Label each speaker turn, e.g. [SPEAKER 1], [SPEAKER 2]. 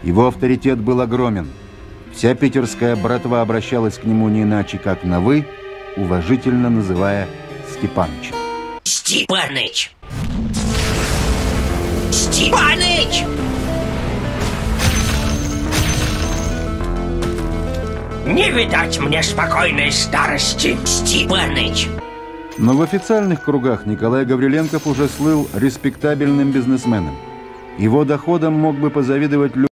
[SPEAKER 1] Его авторитет был огромен. Вся питерская братва обращалась к нему не иначе, как на «вы», уважительно называя Степанычем.
[SPEAKER 2] Степаныч! Степаныч! Не видать мне спокойной старости, Степаныч!
[SPEAKER 1] Но в официальных кругах Николай Гавриленков уже слыл респектабельным бизнесменом. Его доходом мог бы позавидовать